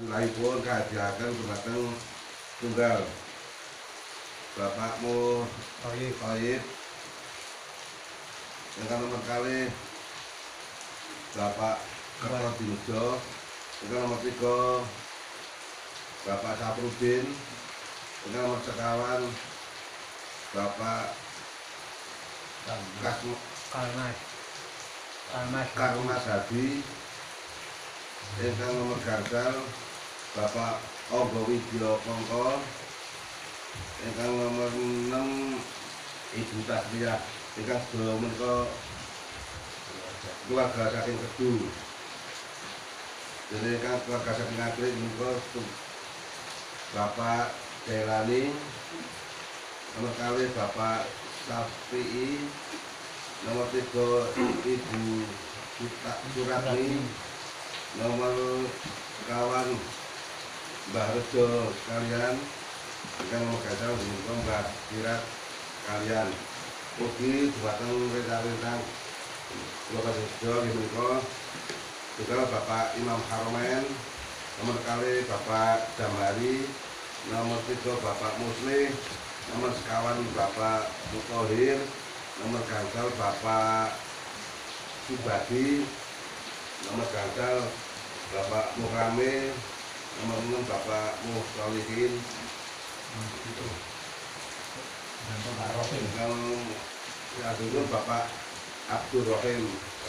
Lahipun kahadiaken dumateng tunggal Bapak Mutoyib ingkang nomor kalih Bapak Kertodinejo, ingkang nomor 3 Bapak Saprudin, ingkang nomor sekawan Bapak Karmas Hadi, ingkang nomor gangsal Bapak Ogo Widyo Kongko, ingkang nomor 6 Ibu Tasriyah, ingkang sedaya menika keluarga saking Kedu. Jadi ingkang keluarga saking Anggrek menika Bapak Jailani, nomor kalih Bapak Safi'i, nomor 3 Ibu Suratni, nomor kawan Mbah Rejo sekalian, ingkang nomor gangsal menika Mbah Sirat kalian. Ugi dumateng rentang-rentang kula sedaya menika juga Bapak Imam Haromen, nomor kalih Bapak Damari, nomor 3 Bapak Musli, nomor sekawan Bapak Mutohir, nomor gangsal Bapak Subadi, nomor gangsal Bapak Mukrame, nomor 6 Bapak Muhtolihin, ingkang Bapak Abdul Rohim.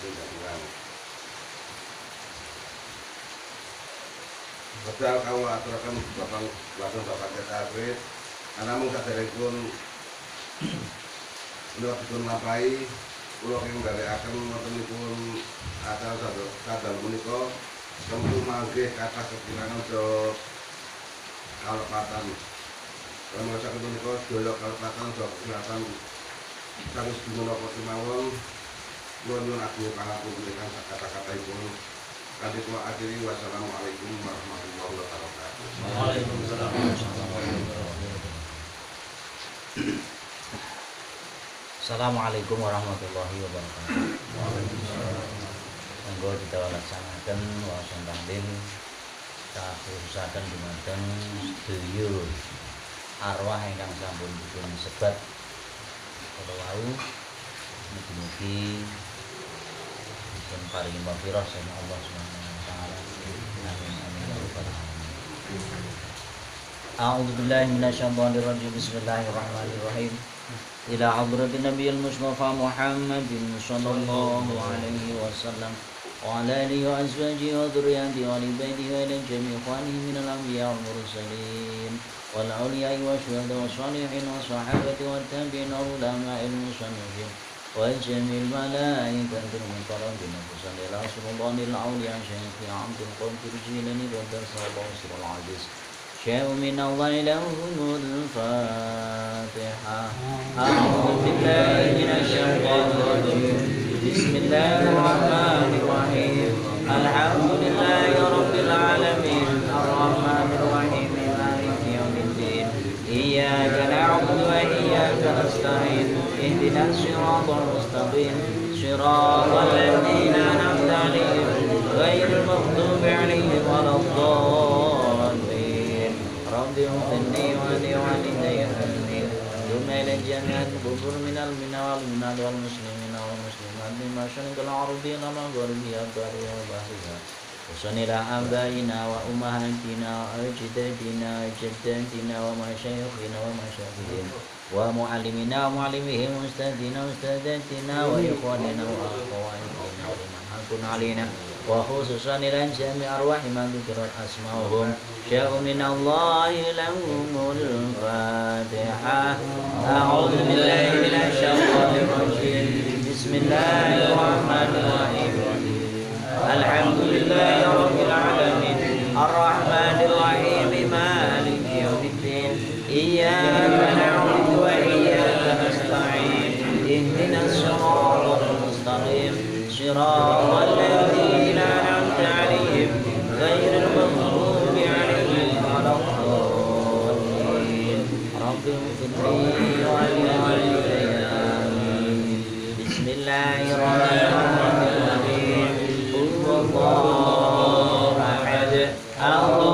Padahal kalau aturaken Bapak Ketagrit, anamun saderengipun menawi dipun lampahi kula kenging ndherekaken wontenipun acara sadal punika tentu manggih kathah kekirangan saha kalepatan. Kalau saking punika sedaya kalepatan saha kekirangan saking sedaya napa kemawon kula nyuwun agung pangapunten ingkang sakata-katahipun. Kanthi kula akhiri, wassalamualaikum warahmatullahi wabarakatuh. Waalaikumsalam warahmatullahi wabarakatuh. Assalamualaikum warahmatullahi wabarakatuh. Monggo kita laksanaken wawasan taklim khususaken dumateng sedaya arwah ingkang sampun dipun sebat kala wau. Mugi-mugi dipun paringi maghfirah saking Allah Subhanahu wa taala. Amin amin ya rabbal alamin. A'udzu billahi minasyaitonir rajim. Bismillahirrahmanirrahim. Ila hadratin nabiyil mustafa Muhammadin sallallahu alaihi wasallam wa ala alihi wa azwajihi wa dzurriyyatihi wa ali baitihi wa ila jami'i ikhwanihi minal anbiya'i wal mursalin wal awliya'i wasyuhada'i wassalihin wassahabati wattabi'in wa ulama'il musannifin wa jami'il malaikatil muqarrabin wa sallallahu al-awliya syaikhil abdul qadir jilani wa sallallahu sirrul aziz شيء من الله له الفاتحة. أعوذ بالله من الشيطان الرجيم. بسم الله الرحمن الرحيم. الحمد لله رب العالمين الرحمن الرحيم مالك يوم الدين إياك نعبد وإياك نستعين اهدنا الصراط المستقيم صراط الذين أنعمت عليهم غير المغضوب عليهم ولا الضالين. رب اغفرني ولوالدي آمين. ثم إلى الجنة كفر من والمناد والمسلمين والمسلمات بمشرق الأرض والمغربها البرية والبحرية. وصل إلى آبائنا وأمهاتنا وأجدادنا وجداتنا ومشايخنا ومشايخهم ومعلمنا ومعلمهم وأستاذنا وأستاذاتنا وإخواننا وأخواتنا ولمن حق علينا وخصوصا إلى جميع أرواح من ذكرت أسماءهم. شاء من الله لهم الفاتحة. أعوذ بالله من الشيطان الرجيم. بسم الله الرحمن الرحيم. الحمد لله رب العالمين الرحمن الرحيم مالك يوم الدين إياك نعبد وإياك نستعين اهدنا الصراط المستقيم صراط الذين أنعمت عليهم غير المغضوب عليهم ولا الضالين. رب اغفر لي ولوالدي آمين. بسم الله الرحمن الرحيم. قل هو الله أحد الله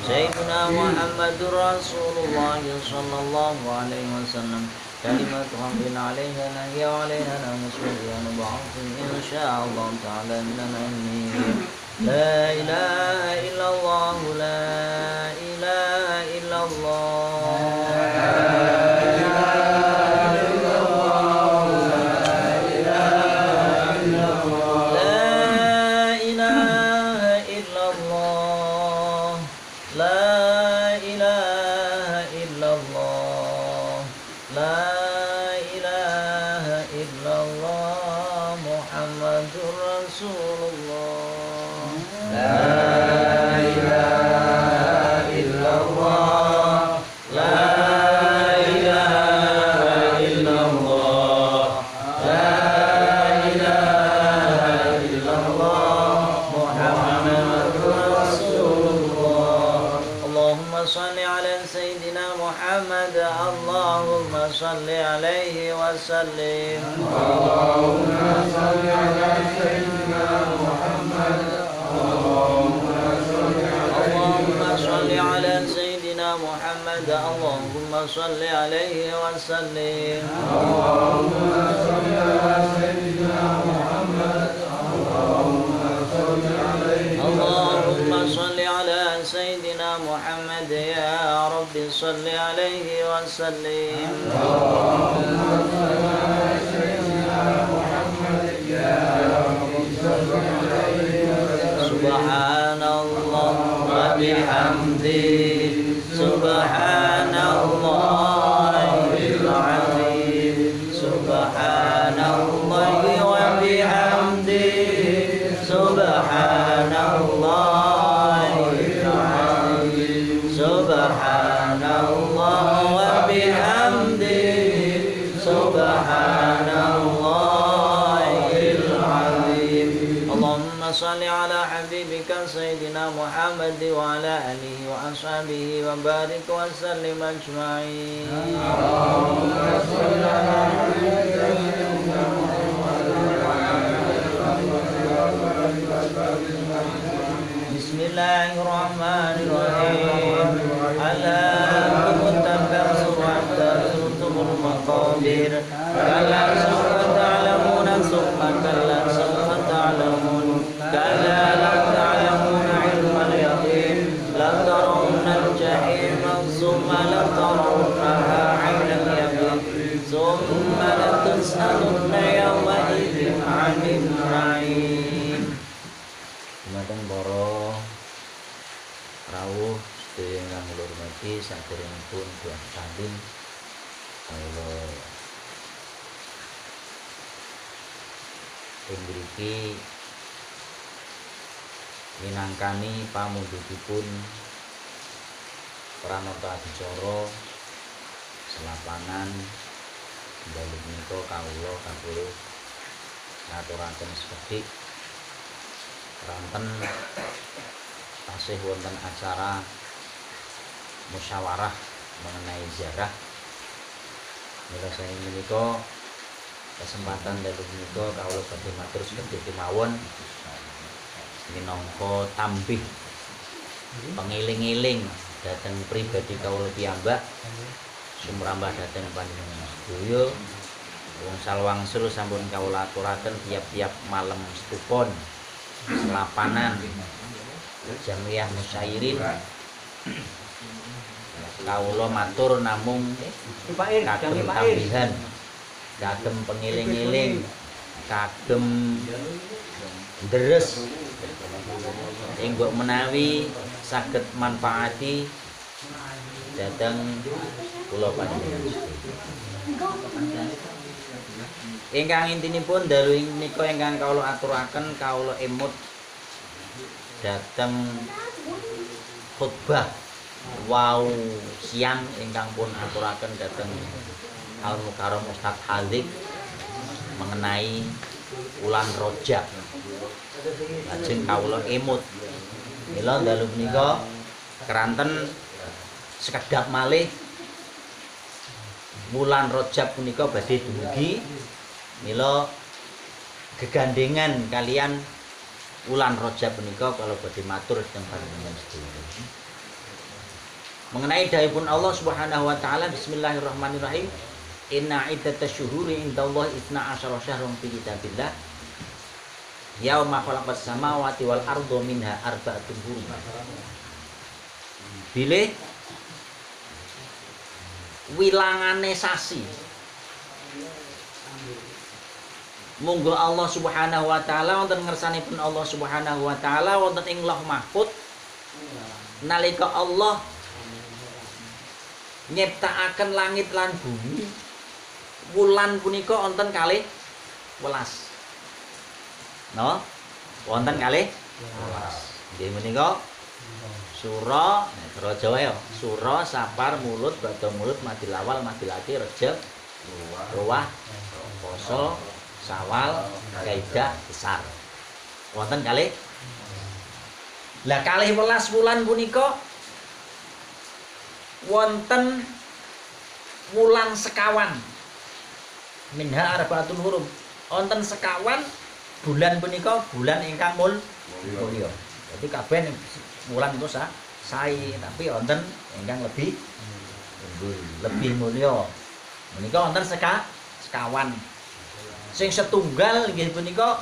Sayyidina Muhammadur Rasulullah sallallahu alaihi wasallam. كلمة حق عليها نهي عليها نسوء ونبعث إن شاء الله تعالى من الأمين. لا إله إلا الله لا إله إلا الله صل عليه وسلم. اللهم صل على سيدنا محمد. اللهم صل على سيدنا محمد. اللهم صل عليه وسلم. اللهم صل على سيدنا محمد. اللهم صل على سيدنا محمد يا رب صل عليه وسلم. اللهم صل على سيدنا محمد يا رب صل عليه وسلم. سبحان الله وبحمده سبحان الله العظيم سبحان الله وبحمده سبحان الله العظيم سبحان الله وبحمده سبحان الله العظيم. اللهم صل على حبيبك سيدنا محمد وعلى آله وأصحابه وبارك وسلم أجمعين. اللهم صل على حبيبك سيدنا محمد وعلى بسم الله الرحمن الرحيم. ألهاكم التكاثر حتى زرتم المقابر كلا سوف تعلمون ثم كلا سوف تعلمون كلا لو تعلمون علم اليقين لترون الجحيم ثم لترونها عين اليقين ثم لتسألن يومئذ عن النعيم. Dumateng para rawuh sedaya ingkang kula hormati saderengipun buah tanding kula ing mriki minangkani pamundhutipun pranata adicara selapangan dalu menika kawula kapuluh ngaturaken sekedhik ranten tasih wonten acara musyawarah mengenai ziarah. Mila saya menika kesempatan dalu menika kawula badhe matur sekedhik kemawon minangka tambih pengiling-iling dhateng pribadi kawula piyambak sumrambah dhateng panjenengan sedaya wong salwangsul sampun kawula aturaken tiap-tiap malam setupon selapanan Jamiyah Musairin kawula matur namung kagem tambihan kagem pengiling-iling kagem deres enggo menawi saged manfaati dhateng kula panjenengan ingkang intinipun dalu menika ingkang kawula aturaken kawula emut dhateng khutbah wau siang ingkang pun aturaken dhateng Al Mukarram Ustaz Halik mengenai wulan Rajab. Lajeng kawula emut mila dalu menika keranten sekedhap malih wulan Rajab punika badhe dumugi mila gegandengan kalian wulan Rajab punika kalau badhe matur dhateng panjenengan sedaya. mengenai dawuhipun Allah Subhanahu wa taala, bismillahirrahmanirrahim, inna iddatash syuhuri indallahi 12 syahrun fi kitabillah yauma khalaqas samawati wal arda minha arba'atun hurum. Bilih wilangane sasi munggo Allah Subhanahu wa taala wonten ngersanipun Allah Subhanahu wa taala wonten ing Lauh Mahfuz nalika Allah nyiptakaken langit lan bumi wulan punika wonten kalih welas. No, wonten kalih welas. Nggih menika Sura, cara Jawa ya, Sura, Sapar, Mulut, Bada Mulut, Madil Awal, Madil Akhir, Rejab, Ruwah, Poso, Sawal, Kaidah, Besar. Wonten kalih. Lah kalih welas wulan punika wonten wulan sekawan. Minha arba'atun hurum. Wonten sekawan bulan punika bulan ingkang mulya. Jadi kabeh wulan itu sae, tapi wonten ingkang lebih unggul, lebih mulya. Menika wonten sekawan. Sing setunggal nggih punika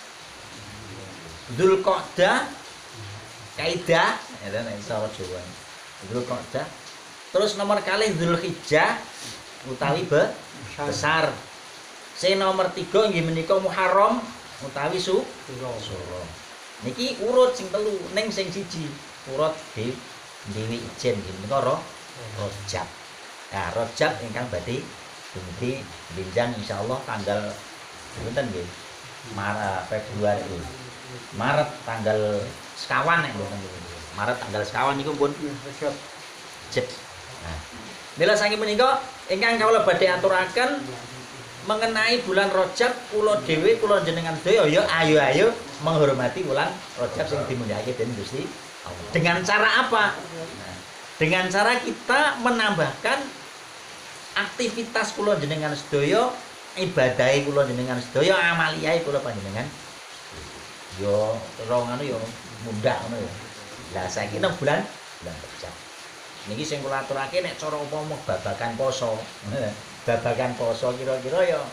Dzulqa'dah, Kaidah, ya nek cara Jawa. Dzulqa'dah. Terus nomor kalih Dzulhijjah utawi besar. Sing nomor 3 nggih menika Muharram utawi Suro. Niki urut sing telu ning sing siji urut Dewi Ijen nggih menika Rajab. Nah, Rajab ingkang badhe dumugi benjang insyaallah tanggal pinten nggih? Februari. Maret tanggal sekawan nek mboten. Maret tanggal sekawan niku pun Rajab. Nah, mila saking menika ingkang kawula badhe aturaken mengenai bulan Rajab, kula dhewe kula jenengan sedaya ya ayo-ayo menghormati bulan Rajab sing dimulyakake dening Gusti Allah. Dengan cara apa? Nah, dengan cara kita menambahkan aktivitas kula jenengan sedaya, ibadahe kula jenengan sedaya, amaliyahe kula panjenengan. Yo rong anu yo mundak ngono yo. Lah saiki nang bulan Rajab. Niki sing kula aturake nek cara upama babagan poso. Babagan poso kira-kira ya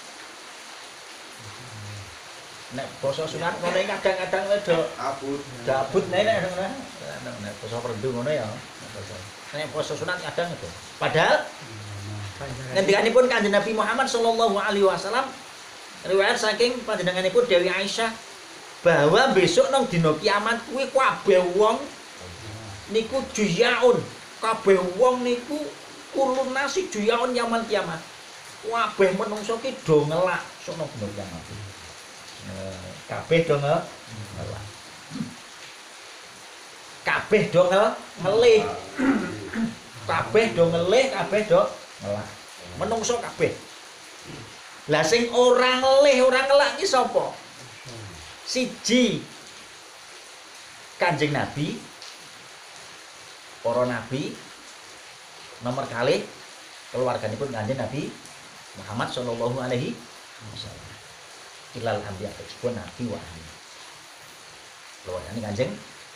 nek poso sunat ngono kadang-kadang do abut nek poso perdu ngono ya. Nek poso sunat kadang itu. Padahal ngendikanipun Kanjeng Nabi Muhammad sallallahu alaihi wasallam riwayat saking panjenenganipun Dewi Aisyah bahwa besok nang dina kiamat kuwi kabeh wong niku juyaun, kabeh wong niku kulun nasi juyaun yaman kiamat. Kabeh menungso ki do ngelak sok nang dina kiamat. Kabeh do ngelak. Kabeh do ngelih. Kabeh do ngelih, kabeh do ngelak. Menungso kabeh. Lah sing ora ngelih, ora ngelak ki sapa? Siji Kanjeng Nabi, para nabi, nomor kalih keluarganipun Kanjeng Nabi Muhammad sallallahu alaihi wasallam. Ilal anbiya ekspon nabi wa ahli. Keluargane Kanjeng.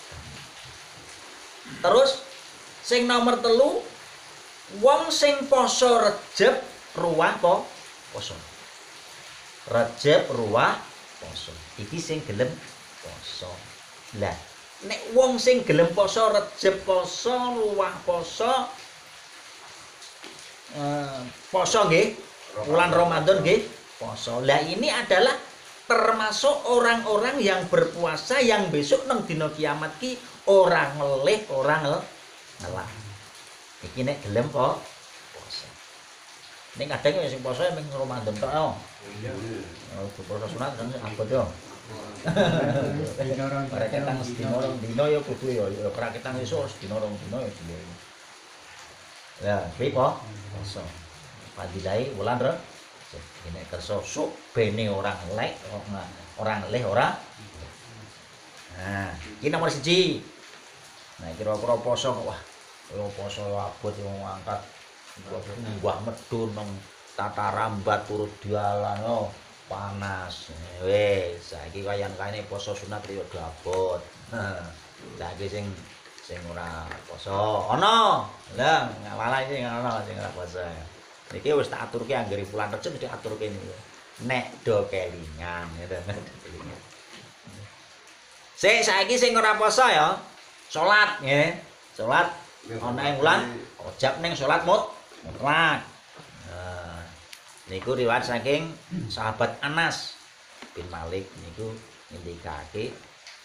Terus sing nomor 3 wong sing poso Rejab ruwah poso. Rejab ruwah poso. Iki sing gelem poso. Lah nek wong sing gelem poso Rejab poso ruwah poso poso nggih bulan Ramadan nggih poso. Lah ini adalah termasuk orang-orang yang berpuasa yang besok nang dina kiamat ki ora ngelih ora ngelak. Iki nek gelem poso. Ning kadang ya sing poso mung Ramadan tok. Oh, poso sunat kan apa to? Praketang sedina rong dina ya kudu ya praketang esuk sedina rong dina ya dhewe. Ya, piye po? Poso. Padilahe wulan Rejab. Nek kersa sok bene orang lek, orang leh ora. Nah, iki nomor 1. Nah, kira-kira poso kok wah, poso abot wong angkat mbah medun nang tatarambat turut dialan oh panas. Wis, saiki wayan kaene poso sunat ya abot. Saiki sing sing ora poso. Ana. Lah, ngawala sing ana sing ora poso. Niki wis tak aturke anggere bulan Rejab mesti aturke niku. Nek do kelingan gitu. Saiki sing ora poso ya, salat nggih. Salat ana ing wulan Rejab ning salat mutlak. Nah, niku riwayat saking sahabat Anas bin Malik niku ngendikake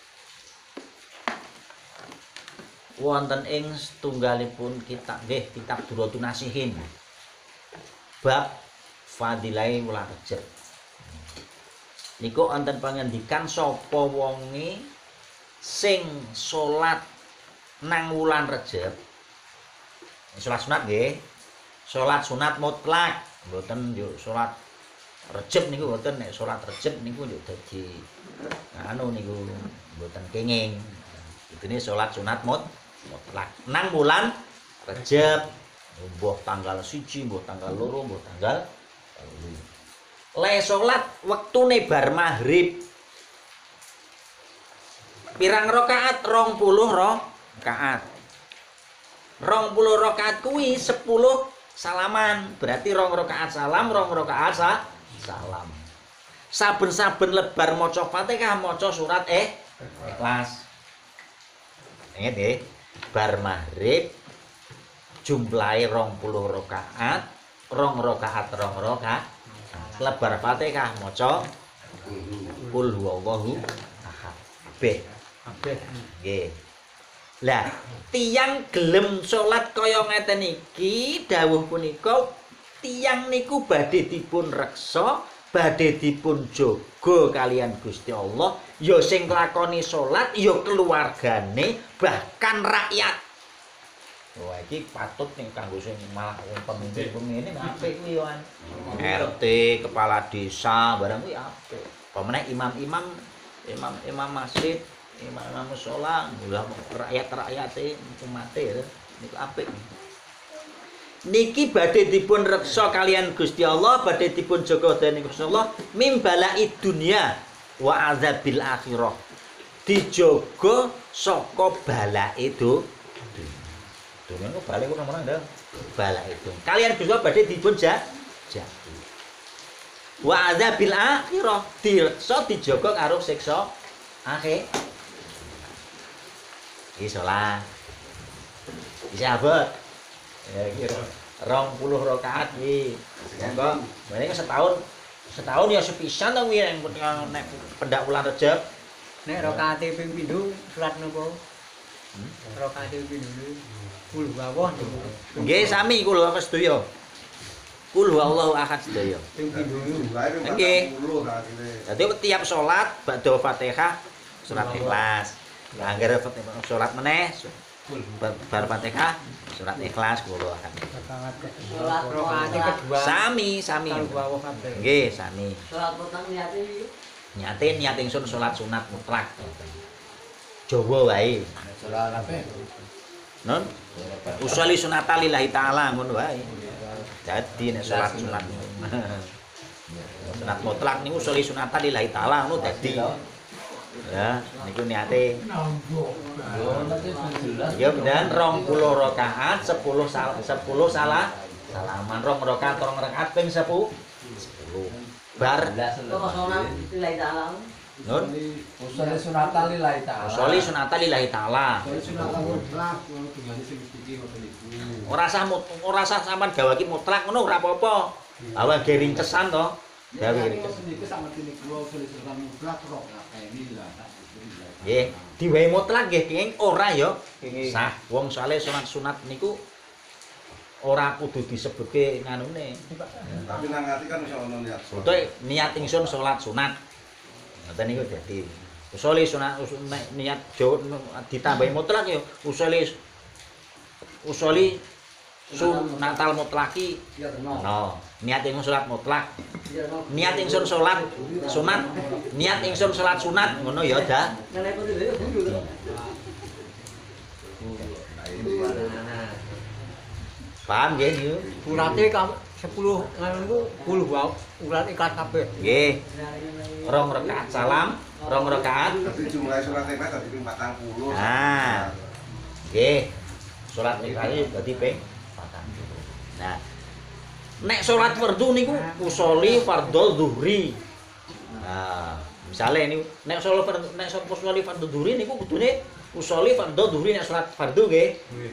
wonten ing setunggalipun kitab nggih kitab Duratun Nasihin bab fadilai wulan Rejab. Niku wonten pangendikan sapa wonge sing salat nang wulan Rejab. Salat sunat nggih. Salat sunat mutlak, mboten yo salat Rejab niku mboten nek salat Rejab niku yo dadi anu niku mboten kenging. Itune salat sunat mutlak nang wulan Rejab. Mbuh tanggal 1, mbuh tanggal 2, mbuh tanggal 3. Le salat wektune bar maghrib. Pirang rakaat? 20 rakaat. 20 rakaat kuwi 10 salaman. Berarti 2 rakaat salam, 2 rakaat salam. Saben-saben lebar maca Fatihah, maca surat Ikhlas. Ingat nggih, bar maghrib jumlahe 20 rakaat, 2 rakaat, 2 rakaat. Lebar Fatihah maca Qul huwallahu ahad. Kabeh. Nggih. Lah, tiyang gelem salat kaya ngeten iki dawuh punika tiyang niku badhe dipun reksa, badhe dipun jaga kalian Gusti Allah, ya sing nglakoni salat, ya keluargane, bahkan rakyat. Wah, iki patut ning kanggo sing malah wong pemimpin-pemimpin apik kuwi yo. RT, kepala desa, barang kuwi apik. Pemene imam-imam masjid, imam musala, rakyat-rakyate umate ya. Niku apik. Niki badhe dipun reksa kalian Gusti Allah, badhe dipun jaga dening Gusti Allah mimbalai dunya wa azabil akhirah. Dijaga saka balae dunia kok balik kok nomor ndak balak itu kalian bisa badhe dipun jatuh wa adzabil akhirah direksa dijaga karo siksa akhir iki salat bisa abot ya kira 20 rakaat iki monggo meneh setahun ya sepisan to kuwi nek pendak wulan Rejab nek rakaate ping pindho salat napa rakaate ping pindho kul wawah nggih sami kula sedaya kul huwallahu ahad sedaya ping pindho nggih dadi tiap salat badha Fatihah surat Ikhlas angger salat meneh bar Fatihah surat Ikhlas kula ahad salat rakaate kedua sami kul wawah kabeh nggih sami Salat petang niate niat ingsun salat sunat mutlak Jawa wae Salat apa? non usali sunata lillahi ta'ala ngono wae dadi nek salat sunat sunat mutlak niku usali sunata lillahi ta'ala ngono dadi ya niku niate ya bener 20 rakaat 10 salaman 2 rakaat ping 10 bar kok salat lillahi ta'ala. nun Usali sunatan lillahi ta'ala. usali sunata lillahi ta'ala Sunatan mutlak tungane sing iki ngoten niku. ora usah sampean gawaki mutlak ngono ora apa-apa awa geringkesan to gawe ringkes Niku sama tini kula usali sunatan mutlak kok ini lah. nggih diwehi mutlak nggih kenging ora ya sah wong soalé sunat niku ora kudu disebutke nganune Tapi nang ati kan iso ono niat. Utuh niat ingsun salat sunat ngoten niku dadi usole sunat niat Jawa ditambahi mutlak ya usole sunatal mutlaki no niat ingsun salat mutlak niat ingsun salat sunat niat ingsun salat sunat ngono ya dah paham nggih niku surate 10 ngono niku kul wawah urat Ikhlas kabeh nggih 2 rakaat salam 2 rakaat Dadi jumlah surat Ikhlas dadi ping 40. Nah. Nggih. Salat ikhlas dadi ping 40. Nah, nek salat fardhu niku usoli fardhu zuhri. Nah, misale ini nek usoli fardhu zuhri niku kudune usoli fardhu zuhri nek salat fardhu nggih.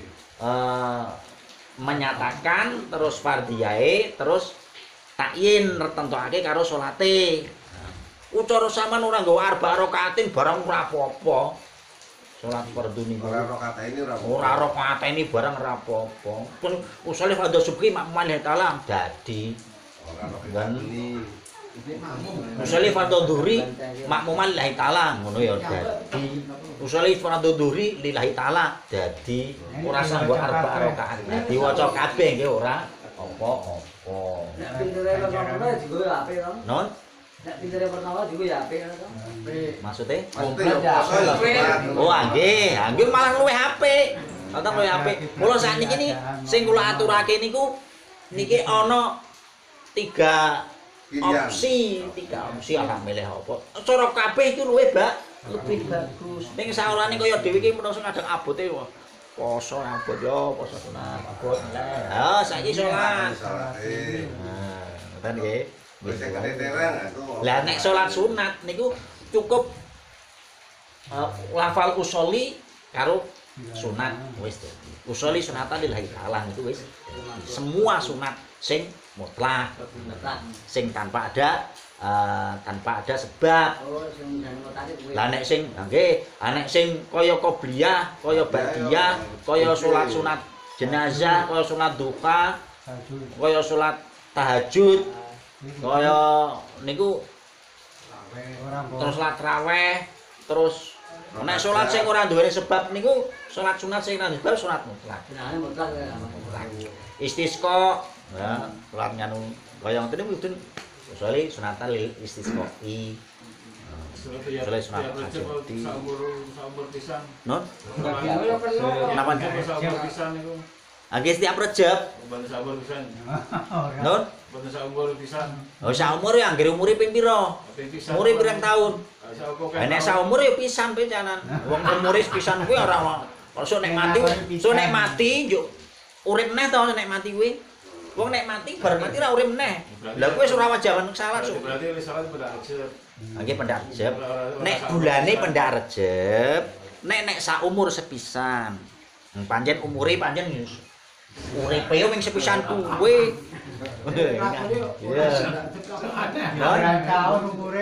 Menyatakan terus fardhiyae terus takyin retentokake karo salate. Ucara sampean ora nggawa arba rakaatin barang ora apa-apa. Salat fardhu niku Ora rakaat ini ora. ora rakaat ini barang ora apa-apa. Pun usole fardhu subhi makmuman taala dadi Ora rakaat ini. usole fardhu dhuhri makmuman lillahi taala ngono ya dadi. Usole fardhu dhuhri lillahi taala dadi ora sanggo arba rakaat. Diwaca kabeh nggih ora apa-apa. Nek pintere pertama juga ya apik kan. Non? Nek pintere pertama juga ya apik kan. Maksudnya? Maksudnya ya poso ya. Oh, nggih malah luwih apik. Kata luwih apik. Mula sakniki iki sing kula aturake niku niki ana 3 opsi arah milih apa. Cara kabeh iku luwih lebih bagus. Ning saorane kaya dhewe iki menungso kadang abote poso abot yo, poso sunat abot. Ha, saiki salat. Nah, ngoten nggih. Wis keteteran aku. Lah nek salat sunat niku cukup lafal usoli karo sunat wis dadi. Usoli sunatan lillahi ta'ala itu wis semua sunat sing mutlak, sing tanpa ada sebab. Lah nek sing nggih, nek sing kaya qobliyah, kaya ba'diyah, kaya salat sunat jenazah, kaya sunat duha, kaya salat tahajud, kaya niku terus salat raweh, terus nek salat sing ora duweni sebab niku salat sunat sing ora duweni sebab salat mutlak. Istisqa, ya, salat nganu kaya ngoten niku usole sunatan lil istisqai. Usole sunat hajati. Non? Kenapa? Nggih setiap Rejab. Non? Oh, saumur ya anggere umure ping pira? Umure pirang taun? Nek saumur ya pisan pencanan. Wong umure pisan kuwi ora sok nek mati njuk urip neh to nek mati kuwi. Wong nek mati bar mati ora urip meneh. Lah kuwi ora wajaban salat. Berarti salat pendak Rejab. Nggih pendak Rejab. Nek bulane pendak Rejab, nek saumur sepisan. Pancen umure pancen uripe yo ming sepisan kuwi. Iya. Ora taun umure.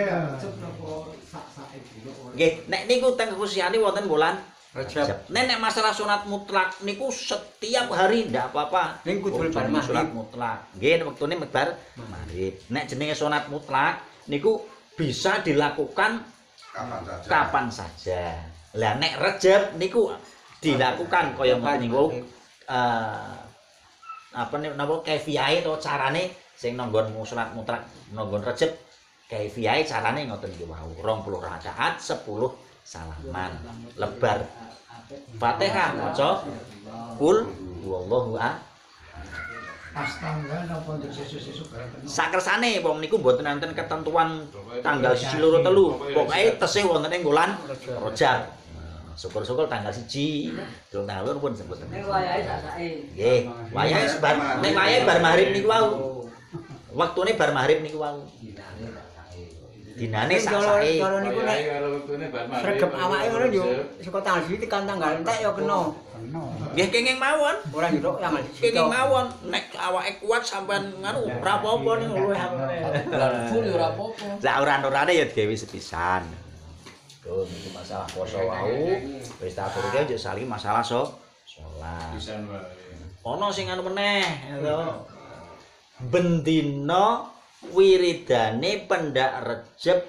Nggih, nek niku teng khususane wonten bulan Rejab. Nek masalah sunat mutlak niku setiap hari ndak apa-apa. Ning kudu bar sunat mutlak. Nggih, wektune bar maghrib. Nek jenenge sunat mutlak niku bisa dilakukan kapan saja. Lah nek Rejab niku dilakukan kaya ngoten niku apa napa kaifiyahe to carane sing nanggon salat mutlak nanggon Rejab kaifiyahe carane ngoten iki wau 20 rakaat 10 salaman lebar Fatihah maca kul huwallahu ahad. Astangga napa sesuk-sesuk bareng. Sakersane wong niku mboten enten ketentuan tanggal 1 2 3. Pokoke tesih wonten ing bulan Rejab. Syukur-syukur tanggal 1, tanggal 2 pun sebut. Nek wayahe sasake. Nggih, wayahe nek wayahe bar maghrib niku wau. Wektune bar maghrib niku wau. Dinane sasake. Cara niku nek sregep awake ngono yo saka tanggal 1 tekan tanggal entek yo kena. Nggih kenging mawon. Ora njuruk tanggal 1. Kenging mawon nek awake kuat sampean nganu ora apa-apa niku luwih apik. Full yo ora apa-apa. Lah ora-orane ya digawe sepisan. Tuh iki masalah poso wau. Wis tak aturke yo saling masalah salat. Pisan wae. Ana sing anu meneh lho. Bendina wiridane pendak Rejab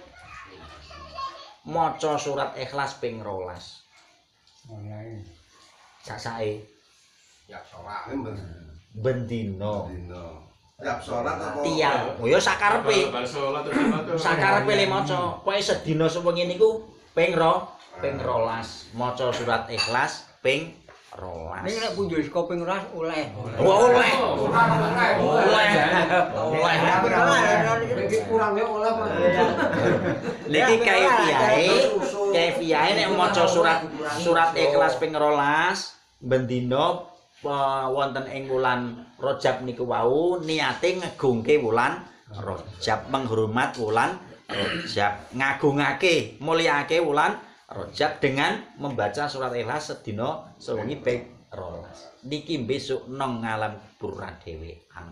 maca surat Ikhlas ping 12. Sasake Ya salat bendina. Tiap salat apa? Tiang. Oh ya sakarepe. Bar salat terus Sakarepe le maca. Pokoke sedina sewengi niku ping 12 maca surat Ikhlas ping 12. Ning nek punjul saka ping 12 oleh. Oleh. Iki kurangnya oleh apa? Niki kaifiyahe nek maca surat Ikhlas ping 12 bendina wonten ing wulan Rajab niku wau niate ngegungke wulan Rajab, menghormat wulan Rajab, ngagungake, mulyake wulan Rajab dengan membaca surat Ikhlas sedina sewengi ping 12. Niki besok nang ngalam kubur dhewean.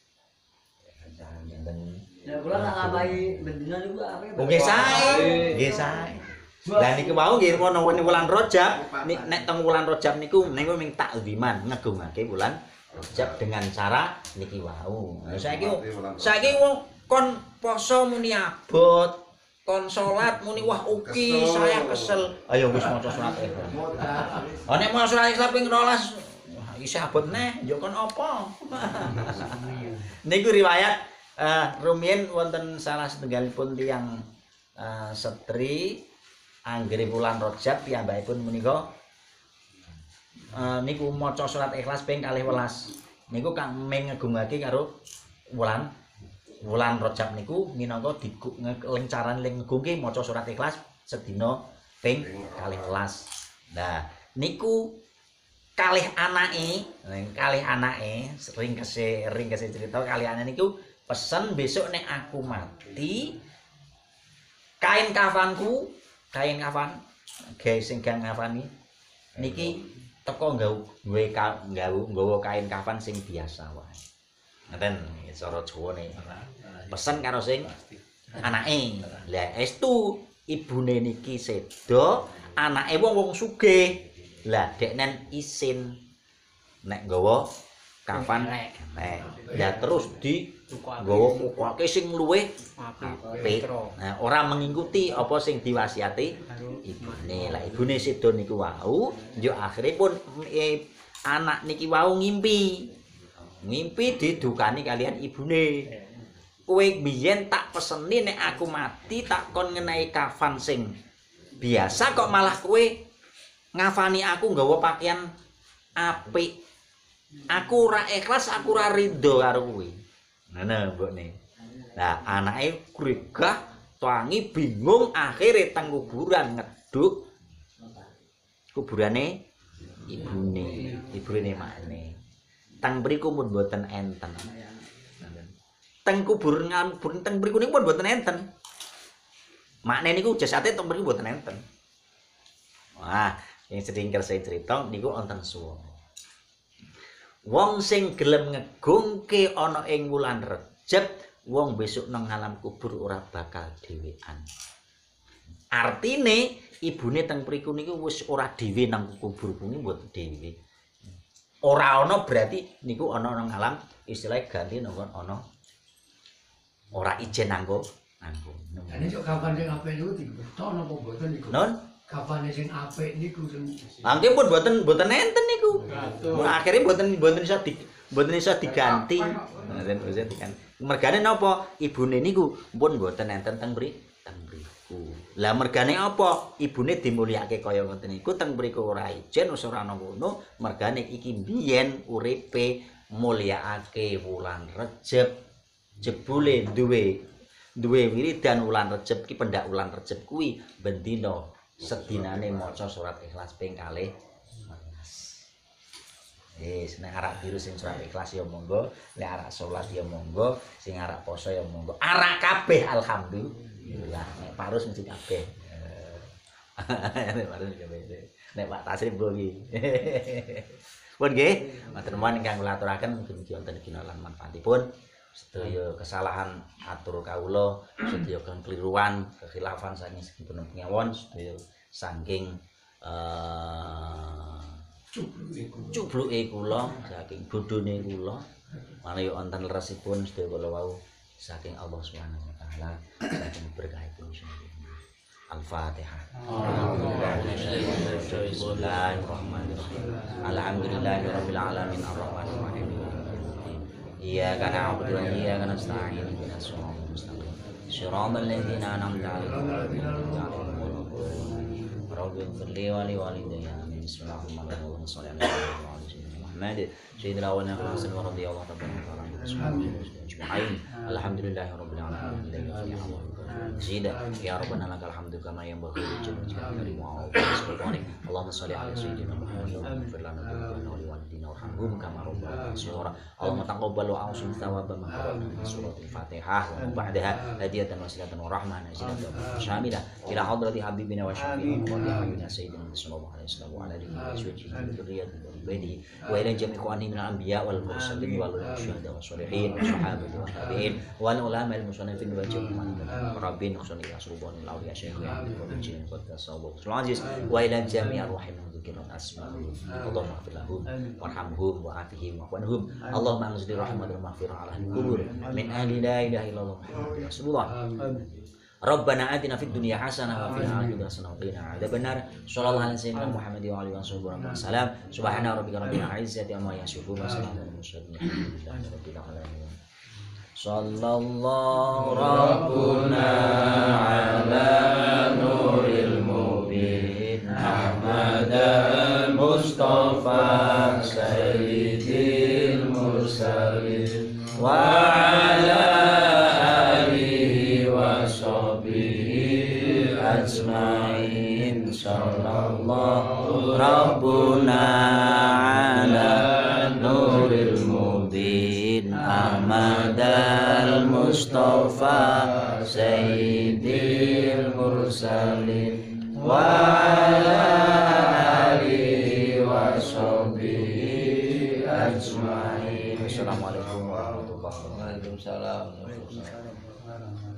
Ya kula nak ngapahi bendina niku ape? Nggih sae, nggih sae. Lah niku wau nggih ana wulan Rajab, nek teng wulan Rajab niku ming takziman ngegungake wulan Rajab dengan cara niki wau. Nah, saiki wong kon poso muni abot, kon salat muni wah uki, saya kesel. Ayo wis maca surat Ikhlas. Oh nek maca surat Ikhlas ping 12 isih abot neh, yo kon apa? Niku riwayat rumiyin wonten salah setunggalipun tiyang setri anggere wulan Rajab piyambakipun menika niku maca surat Ikhlas ping 12. Niku kang ngegungake karo wulan Rajab niku minangka lencaran ngegungke maca surat Ikhlas sedina ping 12. Nah, niku kalih anake ring kese cerita kalih anake niku pesen besok nek aku mati kain kafan guys sing gang ngafani niki teko nggawa kain kafan sing biasa wae. Ngeten cara Jawane. Pesen karo sing anake. Lah estu ibune niki sedo, anake wong sugih. Lah deknen isin nek nggawa kafan ya terus di nggawa mukake sing luwih apik. Nah, ora mengikuti apa sing diwasiati ibune. Lah ibune sedo niku wau, yo akhiripun anak niki wau ngimpi didukani kalian ibune. Kowe biyen tak peseni nek aku mati tak kon ngenehi kafan sing biasa kok malah kowe ngafani aku nggawa pakaian apik. Aku ora ikhlas, aku ora rido karo kowe. Nah, mbokne. Lah anake gregah, tangi bingung akhire teng kuburan ngeduk kuburane ibune makne. Teng mriku pun mboten enten. Teng kubur teng mriku niku pun mboten enten. Makne niku jasate teng mriku mboten enten. Wah, yang sering kersa cerita niku wonten suwana. Wong sing gelem ngegungke ana ing wulan Rajab, wong besok nang alam kubur ora bakal dhewean. Artine ibune teng mriku niku wis ora dhewe nang kubur kuwi mboten dhewe. Ora ana berarti niku ana nang alam istilah ganti nang ana ora ijen nanggo. Ini kok kapan sing apik niku dibeto napa mboten niku? Non Kapan sing apik niku sing mangke pun mboten enten niku. Akhire mboten iso diganti. Mboten iso diganti. Mergane napa? Ibune niku pun mboten enten teng mriku. Lah mergane apa? Ibune dimulyake kaya ngoten niku teng mriku ora ijen wis ora ana ngono. Mergane iki biyen uripe mulyakake wulan Rajab. Jebule duwe wiridan wulan Rajab ki pendak wulan Rajab kuwi bendina sedinane maca surat Ikhlas ping 12. Nek arak biru sing surat Ikhlas ya monggo, nek arak salat ya monggo, sing arak poso ya monggo. Arak kabeh alhamdulillah. Nek parus mesti kabeh. Nek parus kabeh. Nek Pak Tasrif iki. Pun nggih, matur nuwun ingkang kula aturaken mugi-mugi wonten ginalan manfaatipun. Sedaya kesalahan atur kawula, sedaya kekeliruan, kekhilafan saking segi penepengawon, sedaya saking cubluke kula, saking bodhone kula. Menawi wonten leresipun sedaya kula wau saking Allah Subhanahu wa taala, saking berkahipun Al-Fatihah. Alhamdulillahirabbil alamin arrahmanir rahim. Iyyaka na'budu wa iyyaka nasta'in ihdinas siratal mustaqim siratal ladzina an'amta 'alaihim ghairil maghdubi 'alaihim waladdallin. Bismillahirrahmanirrahim. Muhammad sayyidina wa nabiyina Muhammad radhiyallahu ta'ala أجمعين الحمد لله رب العالمين زيدا يا ربنا لك الحمد كما ينبغي لجلالك وسلطانك اللهم صل على سيدنا محمد واغفر لنا ذنوبنا ولوالدينا وارحمهم كما ربنا صغارا اللهم تقبل وأوصل ثواب ما قرأنا من سورة الفاتحة ومن بعدها هدية وسيلة ورحمة نازلة شاملة إلى حضرة حبيبنا وشفيعنا وحبيبنا سيدنا صلى الله عليه وسلم وعلى آله وأزواجه وذريته وبيته وإلى جميع إخوانه من الأنبياء والمرسلين والشهداء والصالحين والصحابة والتابعين والعلماء المصنفين والجميع ربنا خصوصا إلى سلطان الأولياء شيخنا والمجين والتصوف العزيز وإلى جميع الرحمن ذكر الأسماء اللهم اغفر لهم وارحمهم وعافهم واعف عنهم اللهم أنزل رحمة المغفرة على أهل القبور من أهل لا إله إلا الله محمد رسول الله ربنا آتنا في الدنيا حسنة وفي الآخرة حسنة وقنا عذاب النار صلى الله على سيدنا محمد وعلى آله وصحبه وسلم سبحان ربك رب العزة عما يصفون وسلام على المرسلين الحمد لله رب العالمين صلى الله ربنا على نور المبين أحمد المصطفى سيد المرسلين وعلى أجمعين صلى الله ربنا على نور المبين أحمد المصطفى سيد المرسلين وعلى آله وصحبه أجمعين. Assalamualaikum warahmatullahi wabarakatuh. Waalaikumsalam.